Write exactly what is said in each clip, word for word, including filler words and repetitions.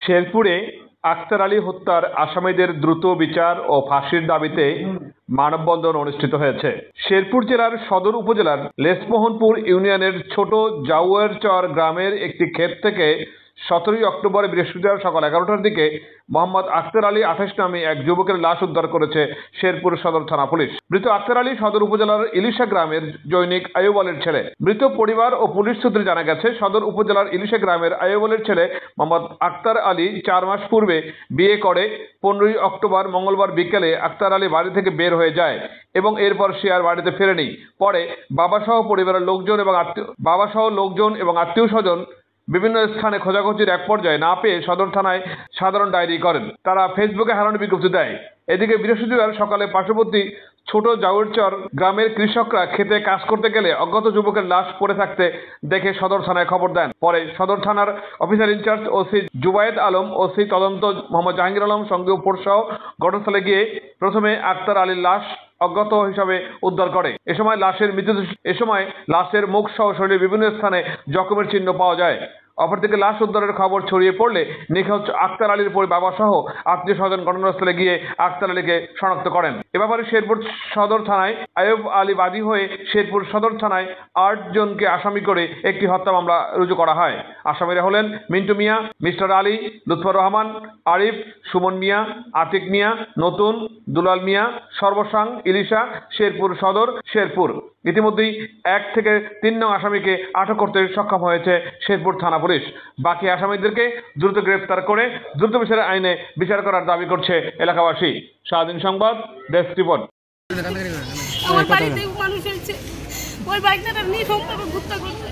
শেরপুরে আক্তার আলী হত্যার আসামিদের দ্রুত বিচার ও ফাঁসির দাবিতে মানববন্ধন অনুষ্ঠিত হয়েছে। শেরপুর জেলার সদর উপজেলার লেসমোহনপুর ইউনিয়নের ছোট জাউয়ারচর গ্রামের একটি ক্ষেত থেকে সতেরোই অক্টোবর বৃহস্পতিবার সকাল এগারোটার দিকে মোহাম্মদ আক্তার আলী আঠাশ নামে এক যুবকের লাশ উদ্ধার করেছে শেরপুর সদর থানা পুলিশ। মৃত আক্তার আলী সদর উপজেলার ইলিশা গ্রামের জৈনিক আইয়ুব আলীর ছেলে। মৃত পরিবার ও পুলিশ সূত্রে জানা গেছে, সদর উপজেলার ইলিশা গ্রামের আইয়ুব আলীর ছেলে মোহাম্মদ আক্তার আলী চার মাস পূর্বে বিয়ে করে পনেরোই অক্টোবর মঙ্গলবার বিকেলে আক্তার আলী বাড়ি থেকে বের হয়ে যায় এবং এরপর সে আর বাড়িতে ফেরেনি। পরে বাবাসহ পরিবারের লোকজন এবং আত্মীয় বাবাসহ লোকজন এবং আত্মীয় স্বজন বিভিন্ন স্থানে খোঁজাখুঁজির এক পর্যায়ে না পেয়ে সদর থানায় সাধারণ ডায়েরি করেন। তারা ফেসবুকে হারানো বিজ্ঞপ্তি দেয়। এদিকে বৃহস্পতিবার সকালে পার্শ্ববর্তী ছোট জাউরচর গ্রামের কৃষকরা খেতে কাজ করতে গেলে অজ্ঞাত যুবকের লাশ পড়ে থাকতে দেখে সদর থানায় খবর দেন। পরে সদর থানার officer incharge OC Jubayed Alam, OC তদন্ত মোহাম্মদ জাহাঙ্গীর আলম সঙ্গে ফোর্সসহ ঘটনাস্থলে গিয়ে প্রথমে আক্তার আলীর লাশ অজ্ঞাত হিসাবে উদ্ধার করে। এ সময় লাশের মৃত্যু এ সময় লাশের মুখ সহ শরীরের বিভিন্ন স্থানে জখমের চিহ্ন পাওয়া যায়। অপরদিকে লাশ উদ্ধারের খবর ছড়িয়ে পড়লে নিখোঁজ আক্তার আলীর বাবা সহ আত্মীয় স্বজন ঘটনাস্থলে গিয়ে আক্তার আলীকে শনাক্ত করেন। এ ব্যাপারে শেরপুর সদর থানায় আইয়ুব আলী বাদী হয়ে শেরপুর সদর থানায় আট জনকে আসামি করে একটি হত্যা মামলা রুজু করা হয়। আসামিরা হলেন মিন্টু মিয়া, মিস্টার আলী, লুৎফর রহমান, আরিফ, সুমন মিয়া, আতিক মিয়া, নতুন, দুলাল মিয়া, সর্বসাং, ইলিশা, শেরপুর সদর, শেরপুর। ইতিমধ্যেই এক থেকে তিন নং আসামিকে আটক করতে সক্ষম হয়েছে শেরপুর থানা পুলিশ। বাকি আসামিদেরকে দ্রুত গ্রেফতার করে দ্রুত বিচারের আইনে বিচার করার দাবি করছে এলাকাবাসী। স্বাধীন সংবাদ, ডেস্ক রিপোর্ট। আমার বাড়িতে মানুষ এসেছে, ওই বাইকটা নিয়ে সম্পর্কে হত্যা করছে।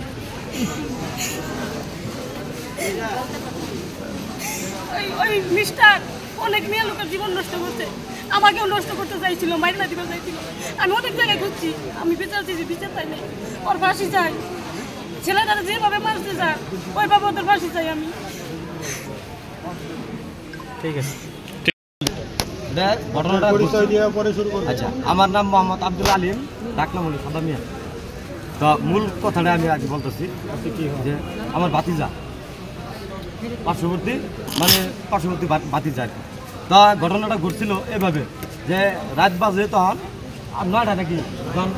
ওই মিস্টার অনেক মেয়ে লোকের জীবন নষ্ট করছে, আমাকেও নষ্ট করতে চাইছিল, মাইনা দিতে চাইছিল। আমি অনেক জায়গায় খুঁজছি, আমি বিচার চাইছি, বিচার চাই নাই। ওর ফাঁসি চাই, ছেলেটারা যেভাবে মারতে চায় ওইভাবে ওদের ফাঁসি চাই আমি। ঠিক আছে, ঘটনাটা আচ্ছা, আমার নাম মোহাম্মদ আব্দুল আলিম, ডাকনাম হলো সাদা মিয়া। তো মূল কথাটা আমি আগে বলতেছি যে আমার ভাতিজা পার্শ্ববর্তী মানে পার্শ্ববর্তী ভাতিজা আর কি। তো ঘটনাটা ঘটছিল এভাবে যে রাত বাজে তখন নয়টা নাকি তখন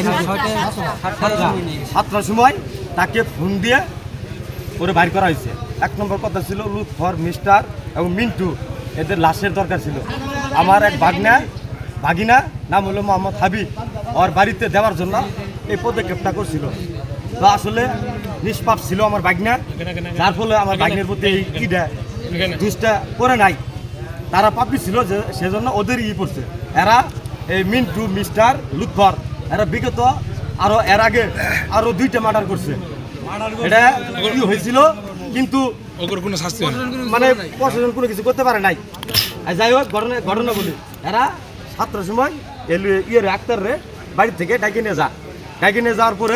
সাতটার সময় তাকে ফোন দিয়ে ওরে বাইর করা হয়েছে। এক নম্বর কথা ছিল লুৎফর, মিস্টার এবং মিন্টু, এদের লাশের দরকার ছিল। আমার এক ভাগনা ভাগিনা নাম হলো মোহাম্মদ হাবিব, ওর বাড়িতে দেওয়ার জন্য এই পদক্ষেপটা করছিল। তো আসলে নিষ্পাপ ছিল আমার ভাগনা, যার ফলে আমার ভাগনের প্রতি এই ইটা দুষ্টা করে নাই। তারা পাপি ছিল যে সেজন্য ওদের ই পড়ছে। এরা এই মিন্টু, মিস্টার, লুৎফর এরা বিগত আরো এর আগে আরো দুইটা মার্ডার করছে। এটা কি হয়েছিল কিন্তু মানে প্রশাসন কোনো কিছু করতে পারে নাই। যাই হোক, ঘটনা ঘটনা বলি, এরা সাতটার সময় ইয়ের আক্তার রে বাড়ি থেকে ডাকি নিয়ে যা ডাকি নিয়ে যাওয়ার পরে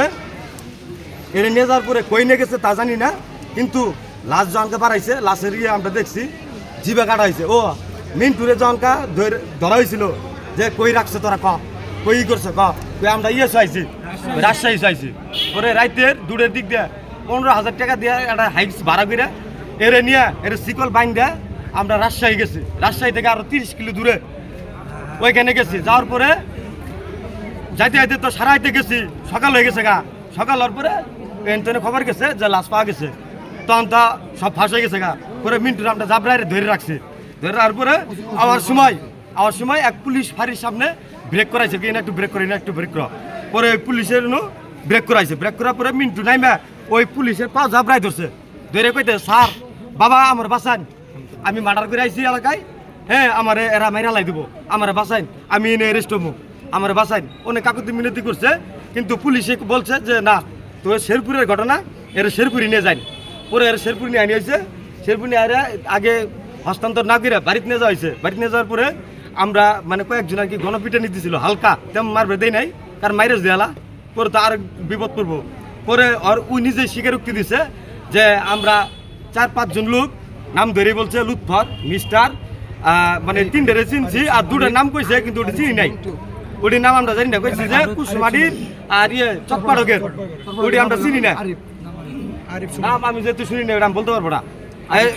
এর নিয়ে যাওয়ার পরে কই নিয়ে গেছে তা জানি না, কিন্তু লাশ জনকে বাড়াইছে। লাশের ইয়ে আমরা দেখছি জিবে কাটা হয়েছে। ও মিন্টুরে জনকা ধরা হয়েছিল যে কই রাখছে তোরা, ক কই করছে, ক আমরা ইয়ে চাইছি রাজশাহী চাইছি। পরে রাইতের দূরের দিক দিয়ে পনেরো হাজার টাকা দিয়ে একটা হাইটস ভাড়া করে এরে নিয়ে এর শিকল বাইন দেয় আমরা রাজশাহী গেছি। রাজশাহী থেকে আরো তিরিশ কিলো দূরে ওইখানে গেছি। যাওয়ার পরে যাইতে যাইতে তো সারা হাইতে গেছি, সকাল হয়ে গেছে গা। সকাল হওয়ার পরে এনতেনে খবর গেছে যে লাশ পাওয়া গেছে। তখন তা সব ফাঁস হয়ে গেছে গা। পরে মিন্টুর আমরা জাবরাইরে ধরে রাখছি। ধরে রাখার পরে আবার সময় আবার সময় এক পুলিশ ফাঁড়ির সামনে ব্রেক করাইছে, কি না একটু ব্রেক করি না একটু ব্রেক করা। পরে ওই পুলিশের ব্রেক করাইছে। ব্রেক করার পরে মিন্টু নাইমা ওই পুলিশের পা জাবরাই ধরছে। ধরে কইতে, স্যার বাবা আমার বাঁচান, আমি মার্ডার করে আইছি এলাকায়, হ্যাঁ আমার এরা মাইরা লাই দিব, আমার বাঁচাইন, আমি এনে অ্যারেস্ট হবো, আমার বাঁচাইন। অনেক কাকুতি মিনতি করছে, কিন্তু পুলিশে বলছে যে না, তো শেরপুরের ঘটনা, এর শেরপুরি নিয়ে যান। পরে এর শেরপুর নিয়ে আনি হয়েছে। শেরপুর নিয়ে আগে হস্তান্তর না করে বাড়িতে নিয়ে যাওয়া হয়েছে। বাড়িতে নিয়ে যাওয়ার পরে আমরা মানে কয়েকজন আর কি গণপিটানি দিয়েছিল, হালকা তেমন মারবে দেয় নাই, কারণ মাইরেজ দেয়ালা পরে তো আর বিপদ করবো। পরে আর ওই নিজে স্বীকারোক্তি দিছে যে আমরা চার পাঁচজন লোক নাম ধরে বলছে লুৎফর, মিস্টার, মানে তিনটারে চিনছি আর দুটার নাম কইছে কিন্তু ওটা চিনি নাই। ওটির নাম আমরা জানি না, কইছি যে কুসমাটির আর ইয়ে চকপাড়কের, ওটি আমরা চিনি না। নাম আমি যেহেতু শুনি না, ওটা আমি বলতে পারবো না।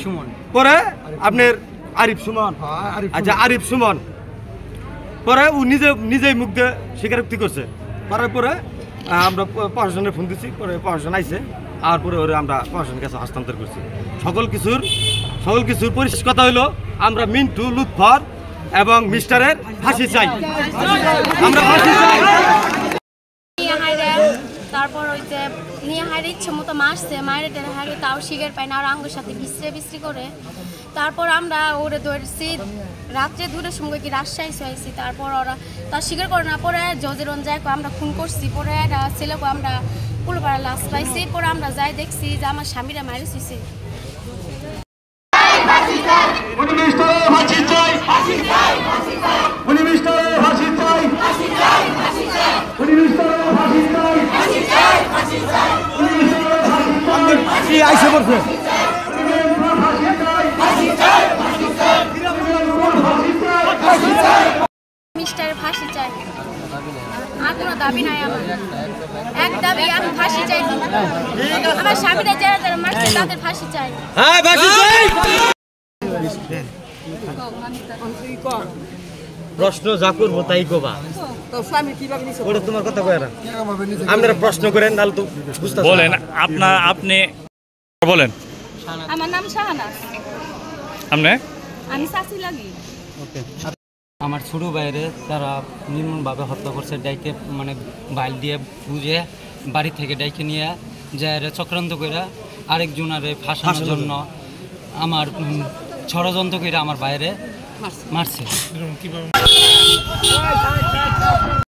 পরে আপনার আরিফ সুমন আচ্ছা আরিফ সুমন পরে ও নিজে নিজেই মুখ দিয়ে স্বীকারোক্তি করছে করার পরে আহ, আমরা প- প্রশাসনে ফোন দিচ্ছি পরে প্রশাসন আইছে আর পরে ওরে আমরা প্রশাসনের কাছে হস্তান্তর করছি সকল কিছুর সকল কিছুর পরিশেষ কথা হইলো আমরা মিন্টু লুৎফর এবং মিস্টারের ফাঁসি চাই আমরা ফাঁসি চাই নিয়ে হাইরে তারপর হইতে নিয়ে হাইরে ইচ্ছে মতো মারছে মায়ের টেনে হাইরে তাও শিখের পাই না আর আঙ্গুর সাথে বিশ্রে বিশ্রি করে তারপর আমরা ওরে ধরছি রাত্রে দুটোর সময় কি রাজশাহী আইছি তারপর ওরা তার স্বীকার করে না পরে জজেরন যায় আমরা খুন করছি পরে একটা ছেলেকে আমরা পুলপাড়া লাশ পাইছি পরে আমরা যাই দেখছি যে আমার স্বামীরা মারি শুইছে উনি মিস্টারের ফাঁসি চাই উনি মিস্টারের ফাঁসি চাই উনি মিস্টারের ফাঁসি চাই কি আইসে বলছে মিস্টার ফাঁসি চাই আর কোনো দাবি নাই আমার এক দাবি আমি ফাঁসি চাই আমার স্বামীরা যারা যারা মারছে তাদের ফাঁসি চাই হ্যাঁ ফাঁসি চাই প্রশ্ন যা করবো তাই গোবা ওটা তোমার কথা কয় না আপনারা প্রশ্ন করেন নাহলে তো বুঝতে বলেন আপনার আপনি বলেন আমার নাম শাহানাজ আপনি আমি চাচি লাগি আমার ছোট ভাইরে তারা নির্মমভাবে হত্যা করছে ডাইকে মানে বাইল দিয়ে বুঝে বাড়ি থেকে ডাইকে নিয়ে যায় চক্রান্ত করে আরেকজনারে ফাঁসানোর জন্য আমার উম, ষড়যন্ত্র করে আমার বাইরে মারছে